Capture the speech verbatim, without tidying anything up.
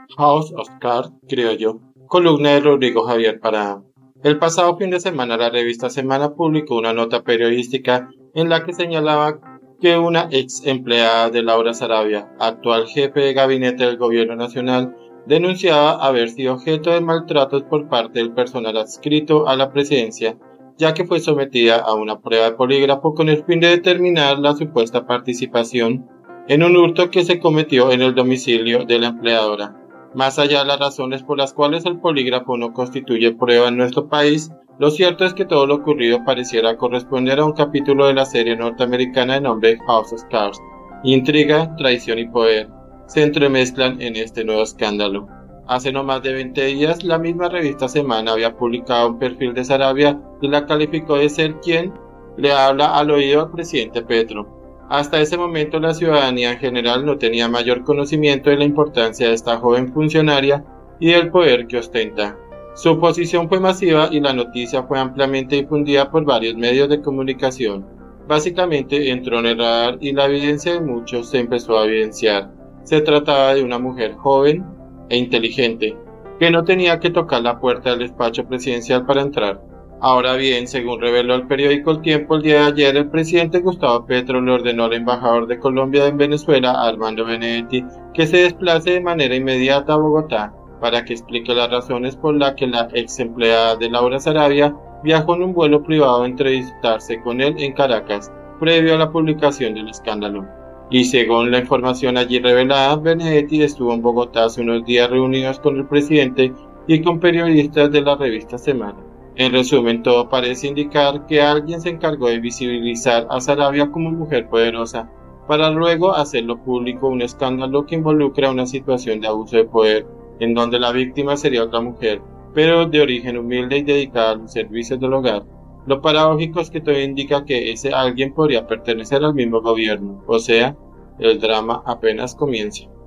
House of Cards, creo yo. Columna de Rodrigo Javier Parada. El pasado fin de semana la revista Semana publicó una nota periodística en la que señalaba que una ex empleada de Laura Sarabia, actual jefe de gabinete del gobierno nacional, denunciaba haber sido objeto de maltratos por parte del personal adscrito a la presidencia, ya que fue sometida a una prueba de polígrafo con el fin de determinar la supuesta participación en un hurto que se cometió en el domicilio de la empleadora. Más allá de las razones por las cuales el polígrafo no constituye prueba en nuestro país, lo cierto es que todo lo ocurrido pareciera corresponder a un capítulo de la serie norteamericana de nombre House of Cards. Intriga, traición y poder se entremezclan en este nuevo escándalo. Hace no más de veinte días, la misma revista Semana había publicado un perfil de Sarabia y la calificó de ser quien le habla al oído al presidente Petro. Hasta ese momento la ciudadanía en general no tenía mayor conocimiento de la importancia de esta joven funcionaria y del poder que ostenta. Su posición fue masiva y la noticia fue ampliamente difundida por varios medios de comunicación. Básicamente entró en el radar y la evidencia de muchos se empezó a evidenciar. Se trataba de una mujer joven e inteligente, que no tenía que tocar la puerta del despacho presidencial para entrar. Ahora bien, según reveló el periódico El Tiempo el día de ayer, el presidente Gustavo Petro le ordenó al embajador de Colombia en Venezuela, Armando Benedetti, que se desplace de manera inmediata a Bogotá para que explique las razones por las que la ex empleada de Laura Sarabia viajó en un vuelo privado a entrevistarse con él en Caracas, previo a la publicación del escándalo. Y según la información allí revelada, Benedetti estuvo en Bogotá hace unos días reunidos con el presidente y con periodistas de la revista Semana. En resumen, todo parece indicar que alguien se encargó de visibilizar a Sarabia como mujer poderosa, para luego hacerlo público un escándalo que involucra una situación de abuso de poder, en donde la víctima sería otra mujer, pero de origen humilde y dedicada a los servicios del hogar. Lo paradójico es que todo indica que ese alguien podría pertenecer al mismo gobierno, o sea, el drama apenas comienza.